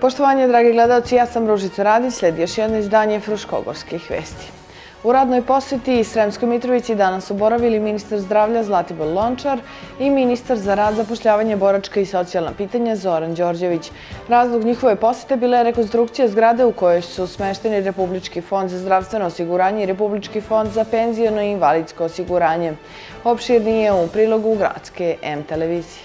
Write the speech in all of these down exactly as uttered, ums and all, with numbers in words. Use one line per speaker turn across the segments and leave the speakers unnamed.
Poštovanje, dragi gledalci, ja sam Ružica Radić, sledi još jedno izdanje Fruškogorskih vesti. U radnoj poseti i Sremskoj Mitrovici danas su boravili ministar zdravlja Zlatibor Lončar i ministar za rad, zapošljavanje, boračka i socijalna pitanja Zoran Đorđević. Razlog njihove posete bila je rekonstrukcija zgrade u kojoj su smešteni Republički fond za zdravstveno osiguranje i Republički fond za penziono i invalidsko osiguranje. Opširnije u prilogu Gradske M televizije.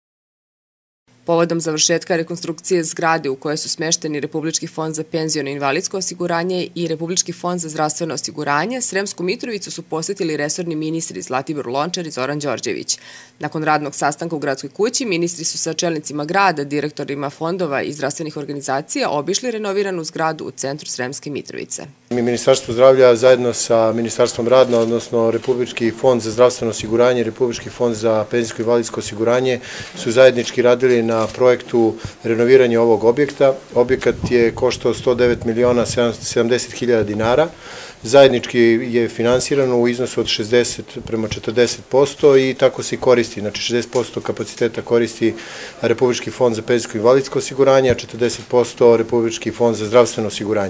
Povodom završetka rekonstrukcije zgrade u kojoj su smešteni Republički fond za penziono i invalidsko osiguranje i Republički fond za zdravstveno osiguranje, Sremsku Mitrovicu su posetili resorni ministri Zlatibor Lončar i Zoran Đorđević. Nakon radnog sastanka u Gradskoj kući, ministri su sa čelnicima grada, direktorima fondova i zdravstvenih organizacija obišli renoviranu zgradu u centru Sremske Mitrovice.
Ministarstvo zdravlja zajedno sa Ministarstvom rada, odnosno Republički fond za zdravstveno osiguranje i Republički fond za penzijsko i invalidsko osiguranje su zajednički radili na na projektu renoviranja ovog objekta. Objekat je koštao sto devet miliona sedamdeset hiljada dinara. Zajednički je finansirano u iznosu od šezdeset prema četrdeset posto i tako se i koristi. Znači šezdeset posto kapaciteta koristi Republički fond za penzijsko i invalidsko osiguranje, a četrdeset posto Republički fond za zdravstveno osiguranje.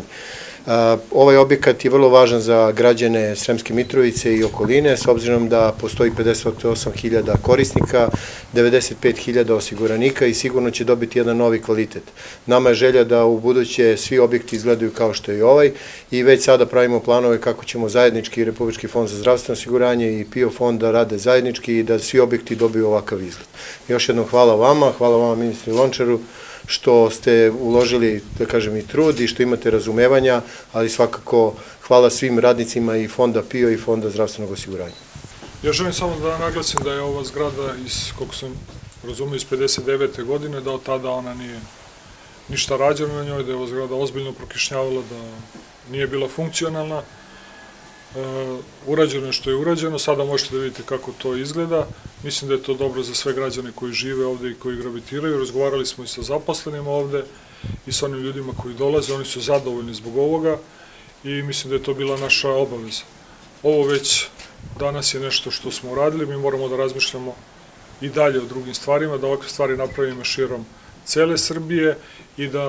Ovaj objekat je vrlo važan za građane Sremske Mitrovice i okoline, s obzirom da postoji pedeset osam hiljada korisnika, devedeset pet hiljada osiguranika i sigurno će dobiti jedan novi kvalitet. Nama je želja da u buduće svi objekti izgledaju kao što je i ovaj i već sada pravimo planove kako ćemo zajednički Republički fond za zdravstveno osiguranje i PIO fond da rade zajednički i da svi objekti dobiju ovakav izgled. Još jednom hvala vama, hvala vama ministri Lončaru, što ste uložili, da kažem, i trud i što imate razumevanja, ali svakako hvala svim radnicima i fonda PIO i fonda zdravstvenog osiguranja.
Ja želim samo da naglasim da je ova zgrada iz, kako sam razumio, iz pedeset devete godine, da od tada ona nije ništa rađeno na njoj, da je ova zgrada ozbiljno prokišnjavala, da nije bila funkcionalna. Urađeno je što je urađeno, sada možete da vidite kako to izgleda. Mislim da je to dobro za sve građane koji žive ovde i koji gravitiraju. Razgovarali smo i sa zaposlenima ovde i sa onim ljudima koji dolaze, oni su zadovoljni zbog ovoga i mislim da je to bila naša obaveza. Ovo već danas je nešto što smo uradili, mi moramo da razmišljamo i dalje o drugim stvarima, da ovakve stvari napravimo širom cele Srbije i da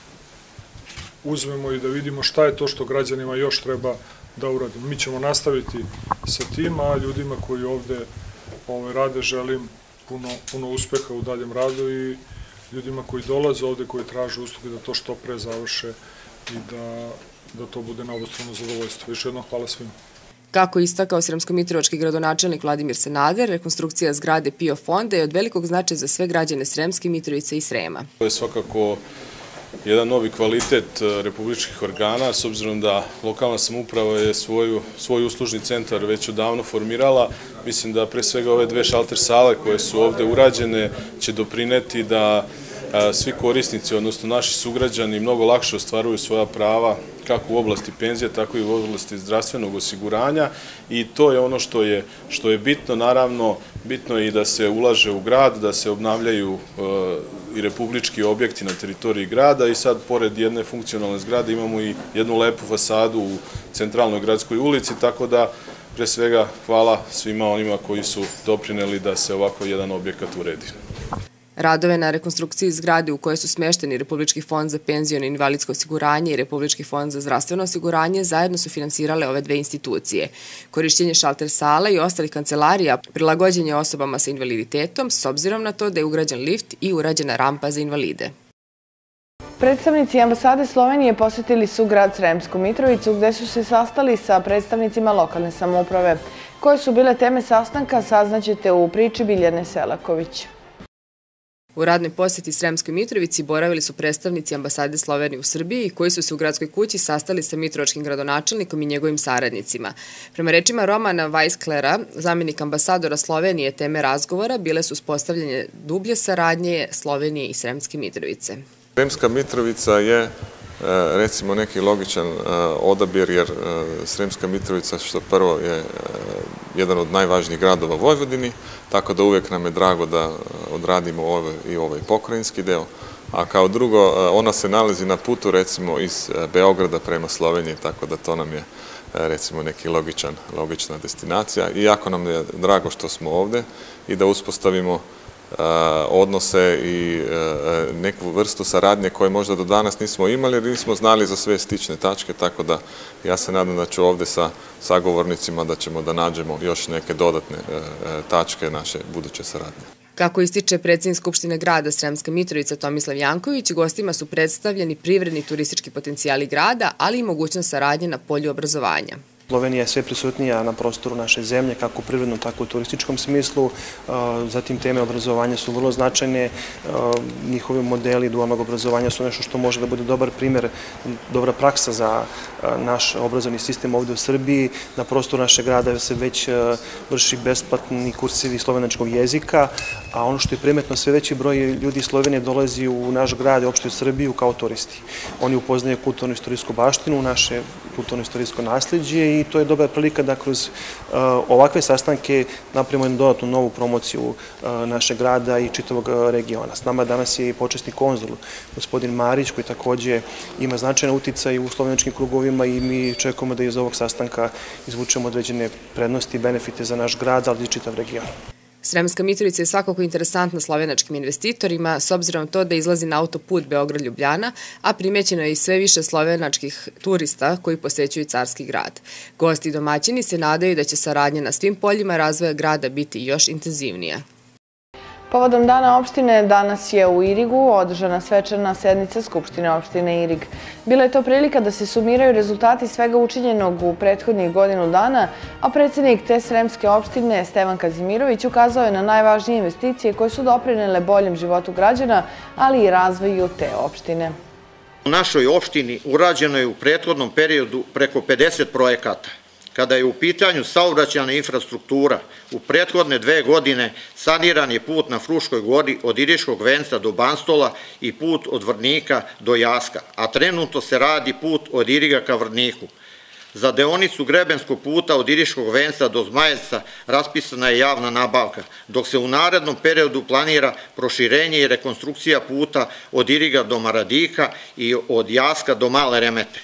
uzmemo i da vidimo šta je to što građanima još treba da uradimo. Mi ćemo nastaviti sa tim, a ljudima koji ovde rade želim puno uspeha u daljem radu i ljudima koji dolaze ovde, koji traže usluge, da to što pre završe i da to bude na obostrano zadovoljstvo. Još jednom hvala svima.
Kako istakao sremsko-mitrovački gradonačelnik Vladimir Sanader, rekonstrukcija zgrade PIO fonda je od velikog značaja za sve građane Sremske Mitrovice i Srema.
To je svakako jedan novi kvalitet republičkih organa, s obzirom da lokalna samouprava je svoj uslužni centar već odavno formirala. Mislim da pre svega ove dve šalter sale koje su ovde urađene će doprineti da svi korisnici, odnosno naši sugrađani, mnogo lakše ostvaruju svoja prava kako u oblasti penzije, tako i u oblasti zdravstvenog osiguranja i to je ono što je bitno. Naravno, bitno je i da se ulaže u grad, da se obnavljaju i republički objekti na teritoriji grada i sad, pored jedne funkcionalne zgrade, imamo i jednu lepu fasadu u centralnoj gradskoj ulici, tako da, pre svega, hvala svima onima koji su doprineli da se ovako jedan objekat uredi.
Radove na rekonstrukciji zgrade u kojoj su smešteni Republički fond za penziono i invalidsko osiguranje i Republički fond za zdravstveno osiguranje zajedno su finansirale ove dve institucije. Korišćenje šalter sala i ostalih kancelarija prilagođenje osobama sa invaliditetom s obzirom na to da je ugrađen lift i urađena rampa za invalide.
Predstavnici ambasade Slovenije posetili su grad Sremsku Mitrovicu gde su se sastali sa predstavnicima lokalne samouprave. Koje su bile teme sastanka saznaćete u priči Biljane Selaković.
U radnoj poseti Sremskoj Mitrovici boravili su predstavnici ambasade Slovenije u Srbiji koji su se u Gradskoj kući sastali sa mitrovačkim gradonačelnikom i njegovim saradnicima. Prema rečima Romana Weisklera, zamjenika ambasadora Slovenije, teme razgovora bile su uspostavljanje dublje saradnje Slovenije i Sremske Mitrovice.
Sremska Mitrovica je recimo neki logičan odabir, jer Sremska Mitrovica što prvo je jedan od najvažnijih gradova u Vojvodini, tako da uvijek nam je drago da odradimo i ovaj pokrajinski deo. A kao drugo, ona se nalazi na putu recimo iz Beograda prema Sloveniji, tako da to nam je recimo neki logična destinacija. I jako nam je drago što smo ovde i da uspostavimo odnose i neku vrstu saradnje koje možda do danas nismo imali jer nismo znali za sve stične tačke, tako da ja se nadam da ću ovdje sa sagovornicima da ćemo da nađemo još neke dodatne tačke naše buduće saradnje.
Kako ističe predsjednik Skupštine grada Sremska Mitrovica Tomislav Janković, gostima su predstavljeni privredni turistički potencijali grada, ali i mogućnost saradnje na polju obrazovanja.
Slovenija je sve prisutnija na prostoru naše zemlje, kako u privrednom, tako i u turističkom smislu. Zatim teme obrazovanja su vrlo značajne. Njihovi modeli dualnog obrazovanja su nešto što može da bude dobar primjer, dobra praksa za naš obrazovni sistem ovdje u Srbiji. Na prostoru našeg grada se već vrši besplatni kursevi slovenačkog jezika, a ono što je primetno, sve veći broj ljudi iz Slovenije dolazi u naš grad i uopšte u Srbiju kao turisti. Oni upoznaju kulturno-istorijsku baštinu, naše kulturno-istorijsko nasljeđe i to je dobra prilika da kroz ovakve sastanke napravimo jednu dodatnu novu promociju našeg grada i čitavog regiona. S nama danas je i počasni konzul, gospodin Marić, koji također ima značajan uticaj u slovenačkim krugovima i mi čekamo da iz ovog sastanka izvučemo određene prednosti i benefite za naš grad, ali i čitav region.
Sremska Mitrovica je svakako interesantna slovenačkim investitorima, s obzirom to da izlazi na autoput Beograd-Ljubljana, a primećeno je i sve više slovenačkih turista koji posećuju Carski grad. Gosti i domaćini se nadaju da će saradnja na svim poljima razvoja grada biti još intenzivnija.
Povodom Dana opštine danas je u Irigu održana svečana sednica Skupštine opštine Irig. Bila je to prilika da se sumiraju rezultati svega učinjenog u prethodnih godinu dana, a predsjednik te sremske opštine Stevan Kazimirović ukazao je na najvažnije investicije koje su doprinele boljem životu građana, ali i razvoju te opštine.
U našoj opštini urađeno je u prethodnom periodu preko pedeset projekata. Kada je u pitanju saobraćajna infrastruktura, u prethodne dve godine saniran je put na Fruškoj gori od Iriškog venca do Banstola i put od Vrnika do Jaska, a trenutno se radi put od Iriga ka Vrniku. Za deonicu grebenskog puta od Iriškog venca do Zmajevca raspisana je javna nabavka, dok se u narednom periodu planira proširenje i rekonstrukcija puta od Iriga do Maradika i od Jaska do Male Remete.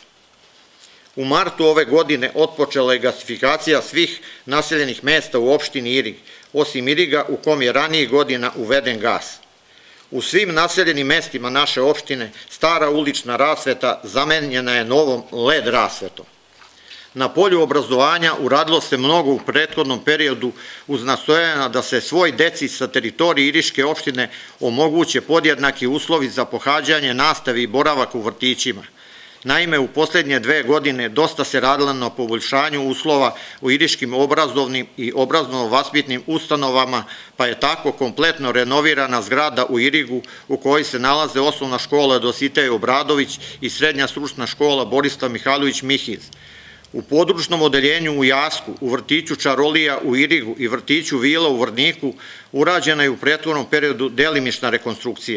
U martu ove godine otpočela je gasifikacija svih naseljenih mesta u opštini Irig, osim Iriga u kom je ranijih godina uveden gas. U svim naseljenim mestima naše opštine stara ulična rasveta zamenjena je novom el e de rasvetom. Na polju obrazovanja uradilo se mnogo u prethodnom periodu uz nastojanja da se svoj deci sa teritorije Iriške opštine omoguće podjednaki uslovi za pohađanje nastave i boravak u vrtićima. Naime, u posljednje dve godine dosta se radilo na poboljšanju uslova u iriškim obrazovnim i obrazovno-vaspitnim ustanovama, pa je tako kompletno renovirana zgrada u Irigu u kojoj se nalaze osnovna škola Dositej Obradović i srednja stručna škola Borislav Mihajlović Mihiz. U područnom odeljenju u Jasku, u vrtiću Čarolija u Irigu i vrtiću Vila u Vrniku urađena je u prethodnom periodu delimična rekonstrukcija.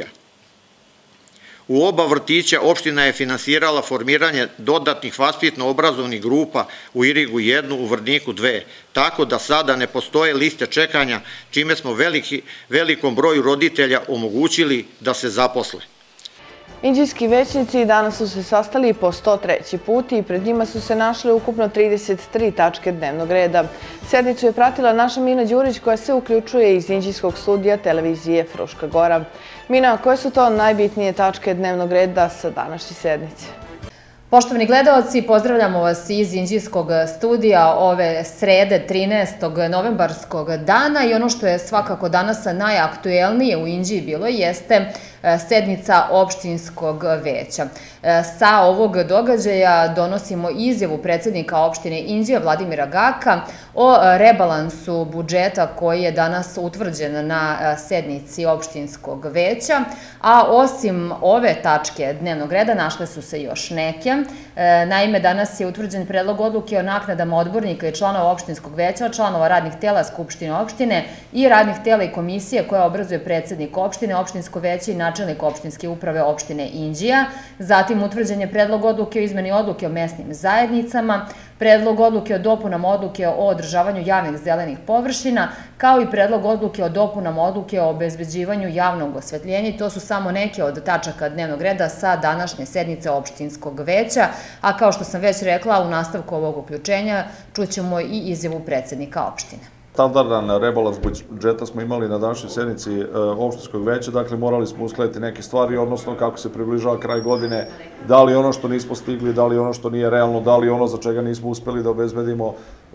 U oba vrtića opština je finansirala formiranje dodatnih vaspitno-obrazovnih grupa u Irigu jednu, u Vrniku dve, tako da sada ne postoje liste čekanja, čime smo veliki, velikom broju roditelja omogućili da se zaposle.
Inđijski većnici danas su se sastali po sto treći put i pred njima su se našle ukupno trideset tri tačke dnevnog reda. Sednicu je pratila naša Mina Đurić koja se uključuje iz Inđijskog studija televizije Fruška Gora. Mina, koje su to najbitnije tačke dnevnog reda sa današnje sednice?
Poštovani gledalci, pozdravljamo vas iz Inđijskog studija ove srede trinaestog novembarskog dana i ono što je svakako danas najaktuelnije u Inđiji bilo jeste sednica opštinskog veća. Sa ovog događaja donosimo izjavu predsjednika opštine Inđija Vladimira Gaka o rebalansu budžeta koji je danas utvrđen na sednici opštinskog veća, a osim ove tačke dnevnog reda našle su se još neke. Naime, danas je utvrđen predlog odluke o naknadama odbornika i članova opštinskog veća, članova radnih tela Skupštine opštine i radnih tela i komisije koja obrazuje predsjednik opštine, opštinsko veće i načelnik opštinske uprave opštine Inđija. Zatim utvrđen je predlog odluke o izmeni odluke o mesnim zajednicama, predlog odluke o dopunama odluke o održavanju javnih zelenih površina, kao i predlog odluke o dopunama odluke o obezbeđivanju javnog osvetljenja. To su samo neke od tačaka dnevnog reda sa današnje sednice opštinskog veća, a kao što sam već rekla, u nastavku ovog uključenja čućemo i izjavu predsjednika opštine.
standardan rebalans budžeta smo imali na današnjoj sednici opštinskog veća, dakle morali smo uskladiti neke stvari, odnosno kako se približava kraj godine, da li ono što nismo stigli, da li ono što nije realno, da li ono za čega nismo uspeli da obezbedimo,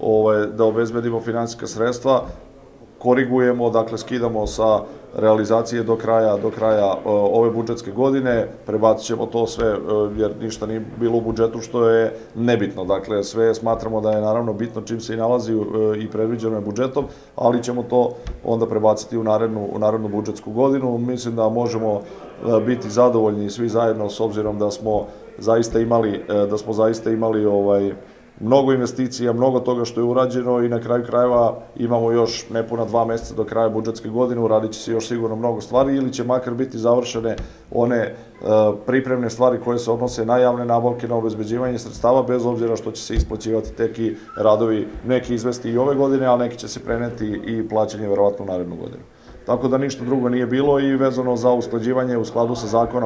da obezbedimo finansijska sredstva, korigujemo, dakle skidamo sa realizacije do kraja, do kraja ove budžetske godine, prebacit ćemo to sve jer ništa nije bilo u budžetu što je nebitno, dakle sve smatramo da je naravno bitno čim se i nalazi i predviđeno je budžetom, ali ćemo to onda prebaciti u narednu, u narednu budžetsku godinu. Mislim da možemo biti zadovoljni svi zajedno s obzirom da smo zaista imali, da smo zaista imali ovaj, mnogo investicija, mnogo toga što je urađeno i na kraju krajeva imamo još nepuna dva meseca do kraja budžetske godine, uradit će se još sigurno mnogo stvari ili će makar biti završene one pripremne stvari koje se odnose na javne nabavke, na obezbeđivanje sredstava, bez obzira što će se isplaćivati tek i radovi, neki izvesti i ove godine, ali neki će se preneti i plaćanje verovatno u narednu godinu. Tako da ništa drugo nije bilo i vezano za usklađivanje u skladu sa zakonom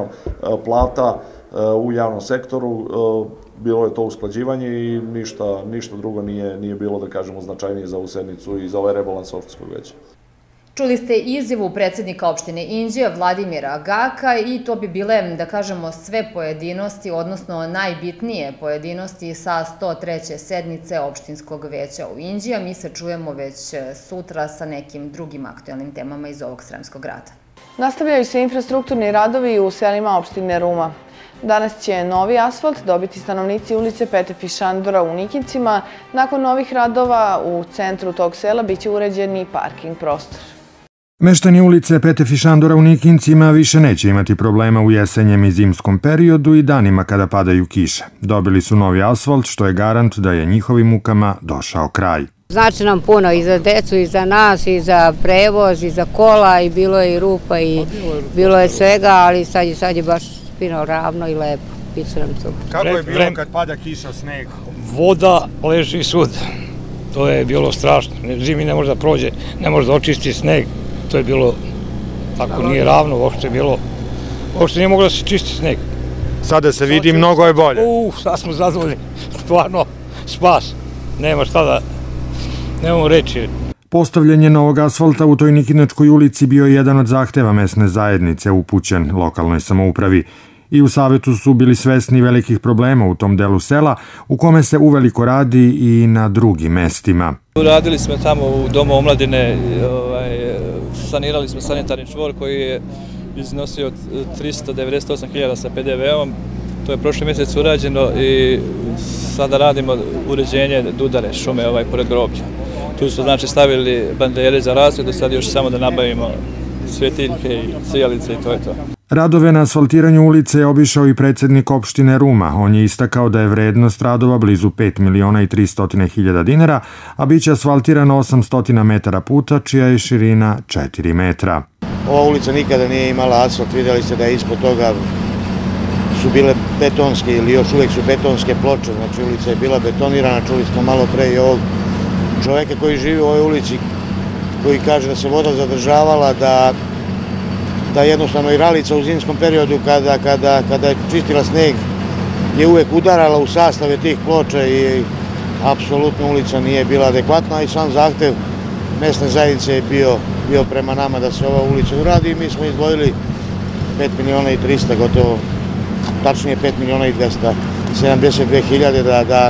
plata u javnom sektoru, bilo je to usklađivanje i ništa, ništa drugo nije, nije bilo, da kažemo, značajnije za ovu sednicu i za ovaj rebalans opštinskog veća.
Čuli ste izjavu predsjednika opštine Inđija, Vladimira Gaka, i to bi bile, da kažemo, sve pojedinosti, odnosno najbitnije pojedinosti sa sto treće sednice opštinskog veća u Inđiji. Mi se čujemo već sutra sa nekim drugim aktuelnim temama iz ovog Sremskog grada.
Nastavljaju se infrastrukturni radovi u selima opštine Ruma. Danas će novi asfalt dobiti stanovnici ulice Petef i Šandora u Nikincima. Nakon novih radova u centru tog sela biće uređen i parking prostor.
Meštani ulice Petef i Šandora u Nikincima više neće imati problema u jesenjem i zimskom periodu i danima kada padaju kiše. Dobili su novi asfalt, što je garant da je njihovim mukama došao kraj.
Znači nam puno i za decu, i za nas, i za prevoz, i za kola, i bilo je i rupa, i bilo je svega, ali sad je, sad je baš fino, ravno i lepo. Biće nam super.
Kako je bilo kad pada kiša, sneg?
Voda leži svud. To je bilo strašno. Zimi ne može da prođe, ne može da očisti sneg. To je bilo, ako nije ravno, uopšte je bilo, uopšte nije moglo da se čisti sneg.
Sada se vidi, mnogo je bolje.
Uf, sad smo zadovoljni. Stvarno, spas. Nema šta da, nemamo reći.
Postavljanje novog asfalta u toj Nikinačkoj ulici bio je jedan od zahteva mesne zajednice upućen lokalnoj samoupravi. I u Savetu su bili svesni velikih problema u tom delu sela, u kome se uveliko radi i na drugim mestima.
Radili smo tamo u Domu omladine, sanirali smo sanitarni čvor koji je iznosio trista devedeset osam hiljada sa pe de ve om. To je prošli mjesec urađeno i sada radimo uređenje Dudare, šume pored groblja. Tu su znači stavili bandere za rasvjetu, sad još samo da nabavimo svjetiljke i sijalice i to je to.
Radove na asfaltiranju ulice je obišao i predsjednik opštine Ruma. On je istakao da je vrednost radova blizu pet miliona i tristo hiljada dinara, a bit će asfaltirano osamsto metara puta, čija je širina četiri metra.
Ova ulica nikada nije imala asfalt, vidjeli ste da je ispod toga su bile betonske ili još uvijek su betonske ploče, znači ulica je bila betonirana, čuli smo malo pre i ovog čoveka koji živi u ovoj ulici, koji kaže da se voda zadržavala, da da jednostavno i ralica u zimskom periodu kada, kada, kada je čistila sneg je uvek udarala u sastave tih ploča i apsolutno ulica nije bila adekvatna i sam zahtev mesne zajednice je bio, bio prema nama da se ova ulica uradi i mi smo izdvojili pet miliona i trista, gotovo, tačnije pet miliona i dvesta sedamdeset dve hiljade da, da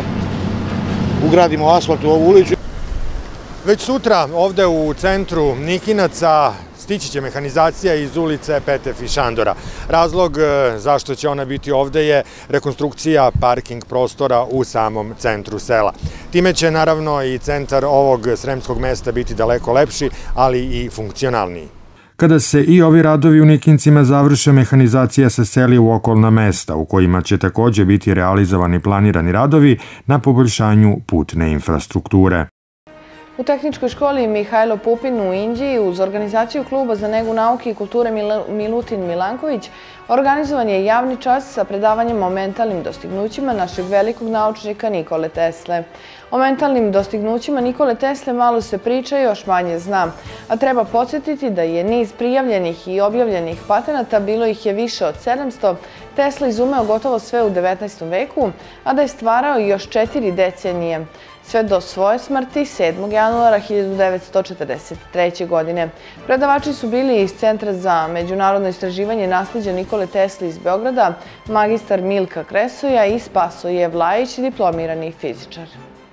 ugradimo asfalt u ovu ulicu.
Već sutra ovde u centru Nikinaca stići će mehanizacija iz ulice Petef i Šandora. Razlog zašto će ona biti ovde je rekonstrukcija parking prostora u samom centru sela. Time će naravno i centar ovog sremskog mesta biti daleko lepši, ali i funkcionalniji.
Kada se i ovi radovi u Nikincima završe, mehanizacija se seli u okolna mesta, u kojima će takođe biti realizovani planirani radovi na poboljšanju putne infrastrukture.
U Tehničkoj školi Mihajlo Pupin u Inđiji uz organizaciju Kluba za negu nauke i kulture Milutin Milanković organizovan je javni čas sa predavanjem o mentalnim dostignućima našeg velikog naučnika Nikole Tesle. O mentalnim dostignućima Nikole Tesle malo se priča i još manje zna, a treba podsjetiti da je niz prijavljenih i objavljenih patenata, bilo ih je više od sedamsto, Tesla izumeo gotovo sve u devetnaestom veku, a da je stvarao još četiri decenije. sve do svoje smrti sedmog januara hiljadu devetsto četrdeset treće. godine. Predavači su bili iz Centra za međunarodno istraživanje nasleđa Nikole Tesle iz Beograda, magistar Milka Kresoja i Spasoje Vlajić, diplomirani fizičar.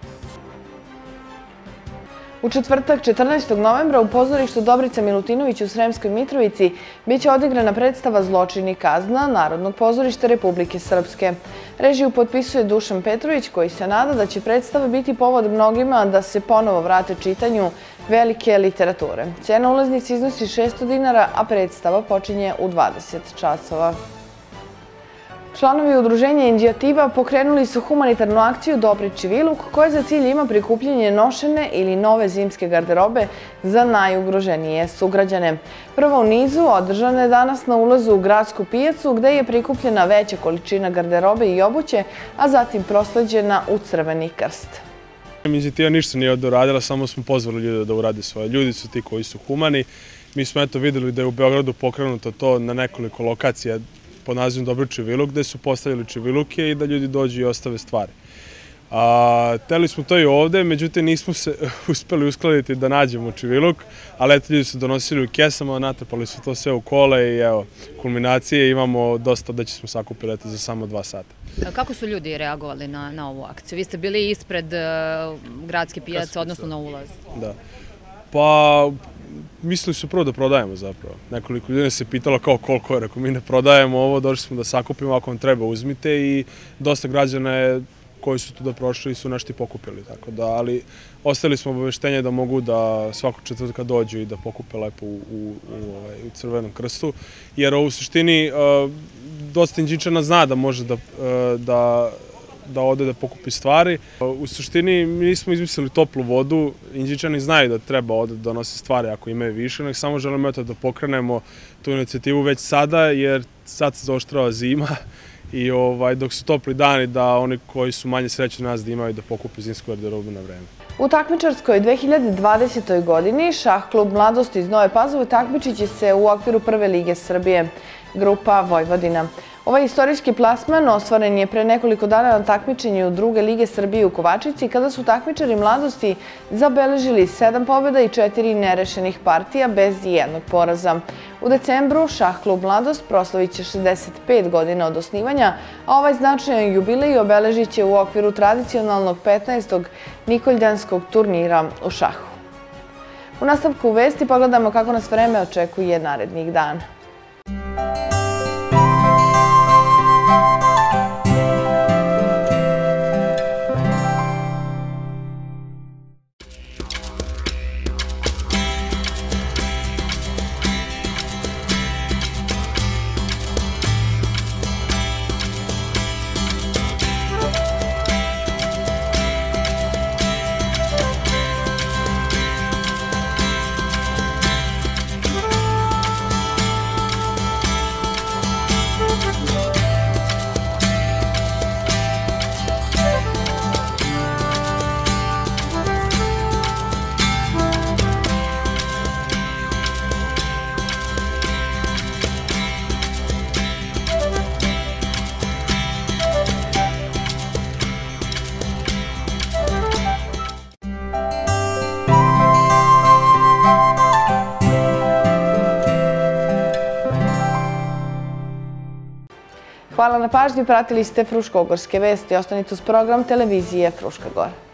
U četvrtak, četrnaestog novembra, u pozorištu Dobrica Milutinović u Sremskoj Mitrovici biće odigrana predstava Zločin i kazna Narodnog pozorišta Republike Srpske. Režiju potpisuje Dušan Petrović, koji se nada da će predstava biti povod mnogima da se ponovo vrate čitanju velike literature. Cena ulaznice iznosi šesto dinara, a predstava počinje u dvadeset časova. Članovi udruženja Inicijativa pokrenuli su humanitarnu akciju Dobri Čiviluk, koja za cilj ima prikupljanje nošene ili nove zimske garderobe za najugroženije sugrađane. Prva u nizu održana je danas na ulazu u gradsku pijacu, gde je prikupljena veća količina garderobe i obuće, a zatim prosleđena u Crveni krst.
Inicijativa ništa nije doradila, samo smo pozvali ljude da urade svoje. Ljudi su ti koji su humani. Mi smo eto videli da je u Beogradu pokrenuto to na nekoliko lokacija pod nazivom Dobri Čiviluk, gde su postavili čiviluke i da ljudi dođu i ostave stvari. Hteli smo to i ovde, međutim nismo se uspeli uskladiti da nađemo čiviluk, ali eto ljudi su donosili u kesama, natrpali su to sve u kole i evo, kulminacije imamo dosta da ćemo sakupiti eto za samo dva sata.
Kako su ljudi reagovali na, na ovu akciju? Vi ste bili ispred uh, gradske pijace, odnosno na ulaz.
Da. Pa, mislili su prvo da prodajemo zapravo. Nekoliko ljudi se pitalo kao koliko je, rekao mi ne prodajemo ovo, došli smo da sakupimo, ako vam treba uzmite i dosta građana je koji su tu da prošli su nešto i pokupili, tako da, ali ostavili smo obaveštenje da mogu da svakog četvrtka dođu i da pokupe lepo u, u, u, ovaj, u Crvenom krstu, jer u suštini uh, dosta Inđičana zna da može da, uh, da da ode da pokupi stvari. U suštini mi nismo izmislili toplu vodu, Inđičani znaju da treba ode da donose stvari ako imaju više, nek samo želimo eto da pokrenemo tu inicijativu već sada, jer sad se zaoštrava zima i ovaj, dok su topli dani da oni koji su manje srećni nas da imaju da pokupi zimsku garderobu na vreme.
U takmičarskoj dve hiljade dvadesetoj. godini šah klub Mladosti iz Nove Pazove takmičit će se u okviru Prve lige Srbije, grupa Vojvodina. Ovaj istorijski plasman ostvaren je pre nekoliko dana na takmičenju Druge lige Srbije u Kovačici, kada su takmičari Mladosti zabeležili sedam pobjeda i četiri nerešenih partija bez jednog poraza. U decembru šah klub Mladost proslavit će šezdeset pet godina od osnivanja, a ovaj značajan jubilej obeležit će u okviru tradicionalnog petnaestog Nikoljdanskog turnira u šahu. U nastavku vesti pogledamo kako nas vreme očekuje narednih dana. Hvala na pažnji, pratili ste Fruškogorske vesti. Ostanite uz program televizije Fruška Gora.